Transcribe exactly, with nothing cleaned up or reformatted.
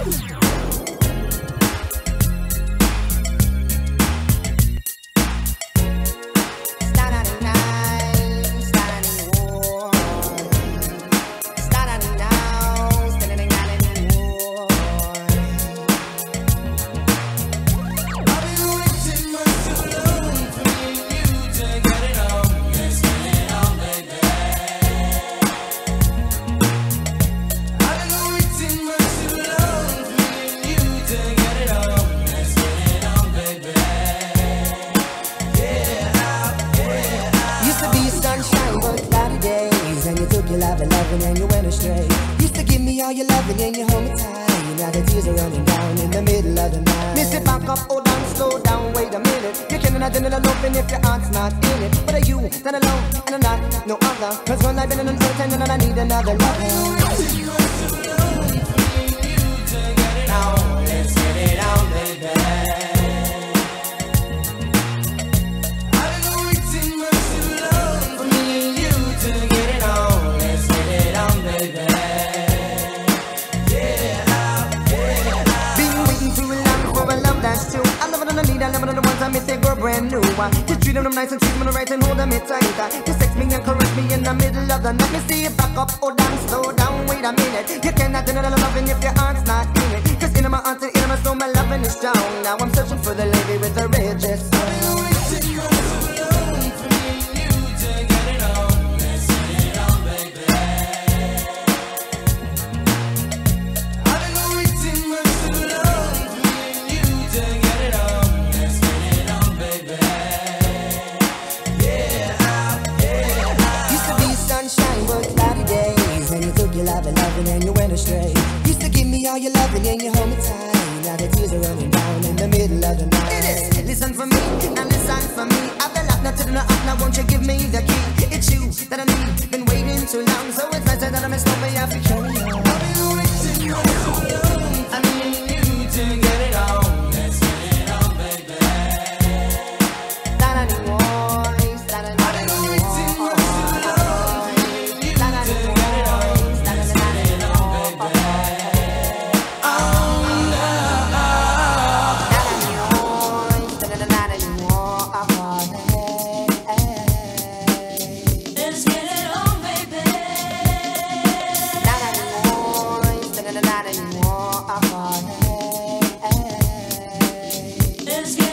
And you went astray. Used to give me all your loving and you hold me tight. Now the tears are running down in the middle of the night. Miss it, back up, hold on, slow down, wait a minute. You cannot do the loving if your heart's not in it. But are you stand alone and I'm not no other? Cause one life in an uncertain and I need another lover. Now let's get it on, baby. I love it on the ones I miss, they were brand new. Just treat them nice and treat them right and hold them tight. Just text me and caress me in the middle of the night. Me see you back up, hold down, slow down, wait a minute. You cannot deny the loving if your heart's not in it. Cause in my heart and in my soul, my loving is strong. Now I'm searching for the lady with the red dress on. Loving and you went astray. Used to give me all your loving and you hold me tight. Now the tears are running down in the middle of the night. It is. Listen for me, now listen for me. I've been locked, not to the up. Now won't you give me the key? It's you that I need. Been waiting too long, so it's nice that I'm in slow, but I have to carry on. I've been waiting so long. I need you to get it on. Let's get it on, baby. That I need more. That I need more. Let's get